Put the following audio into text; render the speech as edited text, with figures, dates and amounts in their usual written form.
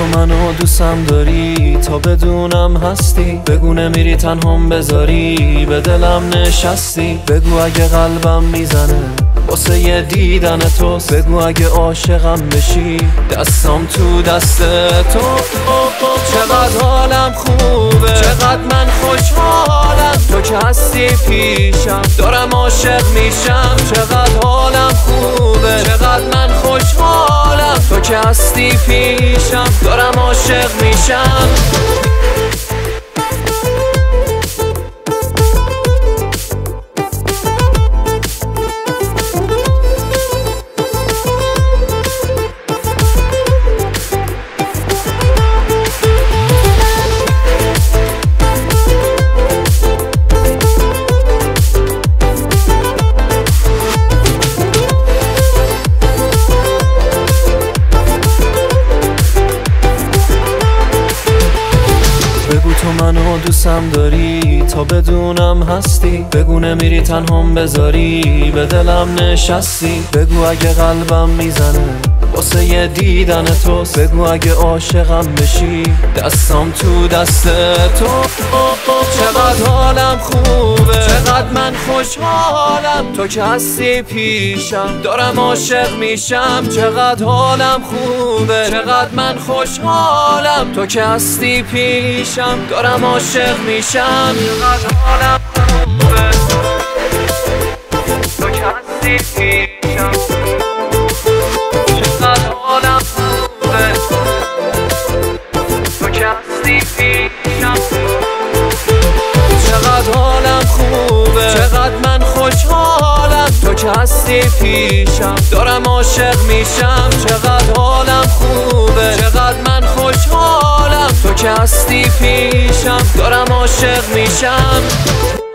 تو منو دوستم داری تا بدونم هستی، بگو نمیری تنهام بذاری به دلم نشستی. بگو اگه قلبم میزنه واسه یه دیدن تو، بگو اگه عاشقم بشی دستام تو دست تو. چقدر حالم خوبه، چقدر من خوشحالم، تو که هستی پیشم دارم عاشق میشم. چقدر حالم خوبه، چقدر من خوشحالم، تو که هستی پیشم دارم عاشق میشم. بگو تو منو دوستم داری تا بدونم هستی، بگو نمیری تنهام بذاری به دلم نشستی. بگو اگه قلبم میزنه واسه یه دیدن تو، بگو اگه عاشقم بشی دستام تو دست تو. چقدر حالم خوبه، چقدر من خوشحالم، تو که هستی پیشم دارم عاشق میشم. چقدر حالم خوبه، چقدر من خوشحالم، تو که هستی پیشم دارم عاشق میشم. چقدر حالم خوبه، تو که هستی پیشم. چقدر حالم خوبه، تو که هستی پیشم. چقدر حالم خوبه، چقدر من خوشحالم، تو که هستی پیشم دارم عاشق میشم. چقدر حالم خوبه، چقدر من خوشحالم، تو که هستی پیشم دارم عاشق میشم.